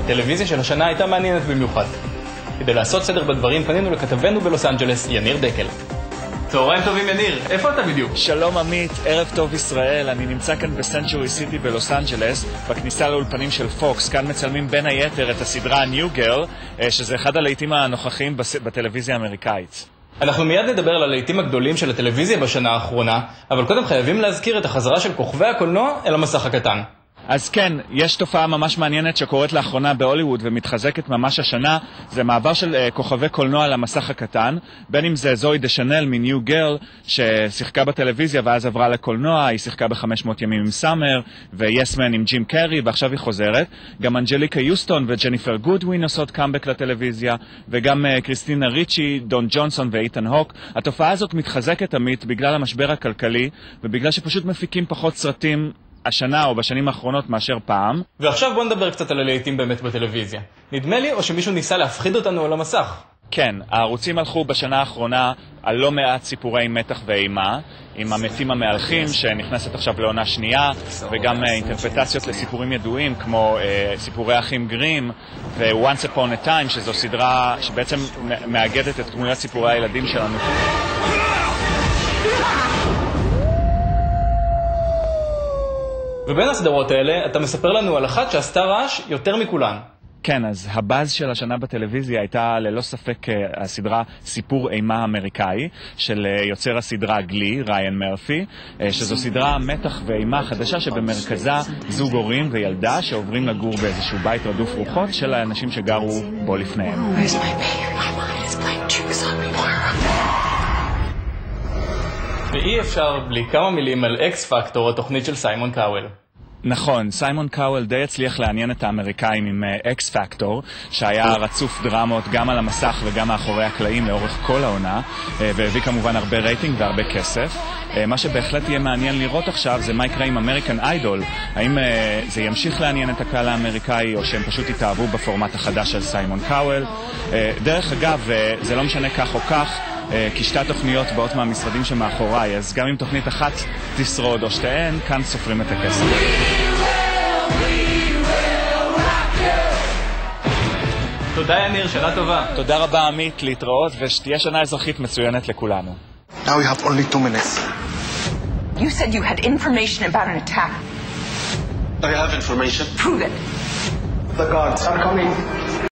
הטלוויזיה של השנה הייתה מעניינת במיוחד. כדי לעשות סדר בדברים פנינו לכתבנו בלוס אנג'לס, יניר דקל. צהריים טובים יניר, איפה אתה בדיוק? שלום עמית, ערב טוב ישראל, אני נמצא כאן בסנצ'ורי סיטי בלוס אנג'לס, בכניסה לאולפנים של פוקס. כאן מצלמים בין היתר את הסדרה New Girl, שזה אחד הלהיטים הנוכחים בטלוויזיה האמריקאית. אנחנו מיד נדבר על הלהיטים הגדולים של הטלוויזיה בשנה האחרונה, אבל קודם חייבים להזכיר את החזרה של כוכבי הקולנוע אל המסך הקטן. אז כן, יש תופעה ממש מעניינת שקורית לאחרונה בהוליווד ומתחזקת ממש השנה. זה מעבר של כוכבי קולנוע למסך הקטן, בין אם זה זוי דשנל מניו גרל ששיחקה בטלוויזיה ואז עברה לקולנוע, היא שיחקה ב-500 ימים עם סאמר, ויסמן עם ג'ים קרי ועכשיו היא חוזרת. גם אנג'ליקה יוסטון וג'ניפר גודווין עושות קאמבק לטלוויזיה, וגם קריסטינה ריצ'י, דון ג'ונסון ואיתן הוק. התופעה הזאת מתחזקת עמית בגלל המשבר הכלכלי ובגלל שפשוט מפיקים פחות סרטים השנה או בשנים האחרונות מאשר פעם. ועכשיו בוא נדבר קצת על הלהיטים באמת בטלוויזיה. נדמה לי או שמישהו ניסה להפחיד אותנו על המסך? כן, הערוצים הלכו בשנה האחרונה על לא מעט סיפורי מתח ואימה, עם המתים המהלכים שנכנסת עכשיו לעונה שנייה, וגם אינטרפטציות לסיפורים ידועים כמו סיפורי אחים גרים ו-Once Upon a Time, שזו סדרה שבעצם מאגדת את דמויות סיפורי הילדים שלנו. ובין הסדרות האלה אתה מספר לנו על אחת שעשתה רעש יותר מכולן. כן, אז הבאז של השנה בטלוויזיה הייתה ללא ספק הסדרה סיפור אימה אמריקאי של יוצר הסדרה גלי, ריין מרפי, שזו סדרה מתח ואימה חדשה שבמרכזה זוג הורים וילדה שעוברים לגור באיזשהו בית רדוף רוחות של האנשים שגרו בו לפניהם. ואי אפשר בלי כמה מילים על אקס פקטור, התוכנית של סיימון קאוול. נכון, סיימון קאוול די הצליח לעניין את האמריקאים עם אקס פקטור, שהיה רצוף דרמות גם על המסך וגם מאחורי הקלעים לאורך כל העונה, והביא כמובן הרבה רייטינג והרבה כסף. מה שבהחלט יהיה מעניין לראות עכשיו זה מה יקרה עם אמריקן איידול. האם זה ימשיך לעניין את הקהל האמריקאי או שהם פשוט יתאהבו בפורמט החדש של סיימון קאוול. דרך אגב, זה לא משנה כך או כך, כי שתי התוכניות באות מהמשרדים שמאחוריי, אז גם אם תוכנית אחת תשרוד או שתיהן, כאן סופרים את הכסף. תודה יניר, שנה טובה. תודה רבה עמית, להתראות ושתהיה שנה אזרחית מצוינת לכולנו. Now we have only 2 minutes. You said you had information about an attack. I have information. Prove it. The guards are coming.